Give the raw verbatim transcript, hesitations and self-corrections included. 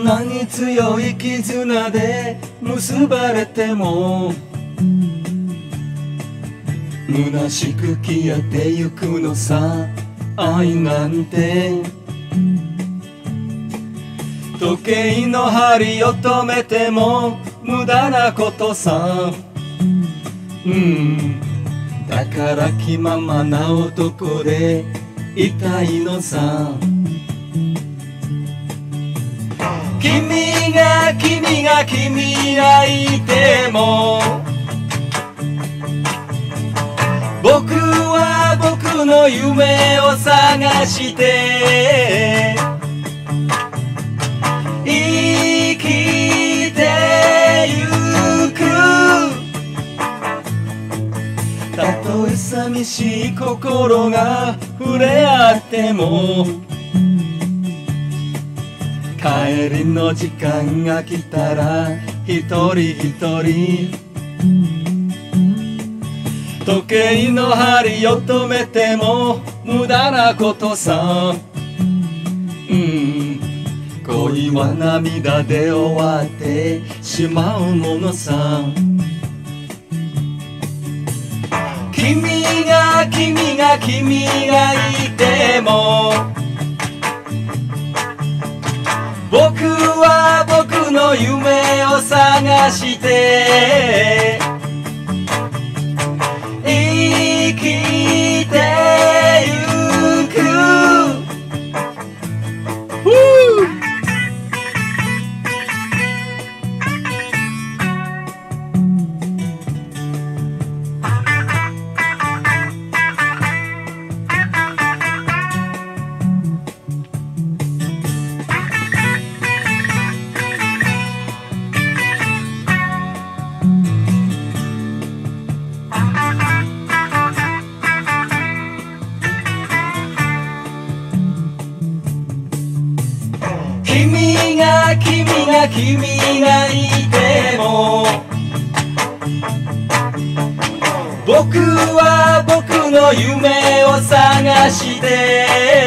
なに強い絆で結ばれても虚しく消えてゆくのさ、愛なんて。時計の針を止めても無駄なことさ。うん、だから気ままな男でいたいのさ。君が君が君がいても僕は僕の夢を探して生きてゆく。たとえ寂しい心が触れ合っても帰りの時間が来たら一人一人時計の針を止めても無駄なことさ。うん、恋は涙で終わってしまうものさ。君が君が君がいても僕は僕の夢を探して生きてゆく。君が君が君がいても僕は僕の夢を探して